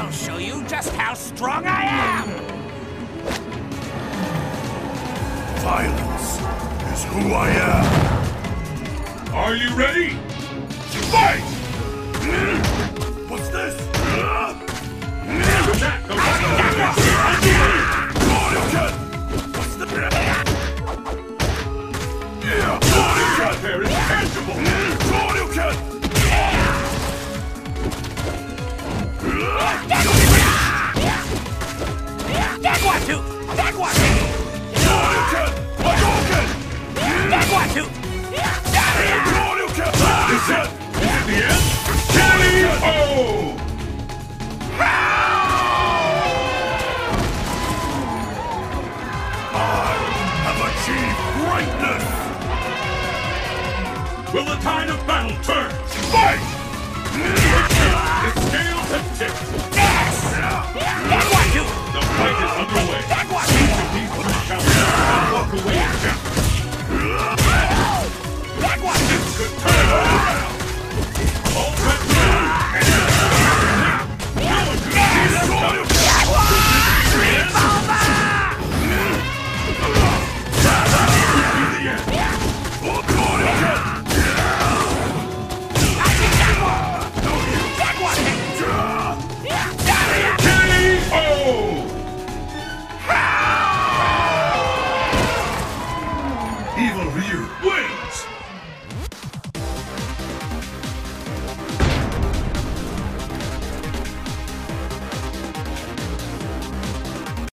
I'll show you just how strong I am! Violence is who I am. Are you ready? Fight! What's this? Attack the What's the... There is tangible! That one too! That one too! That one too! Is it the end? K.O. Have achieved greatness! Will the tide of battle turn? Fight! The scales have tipped. Yes! That one too! The fight is underway. That one Each of these two champions can walk away as champions. That one too! This could turn it around. All set now. And no one could see this coming. That one! Sleep over! Could be the end. That one! K.O. Evil Ryu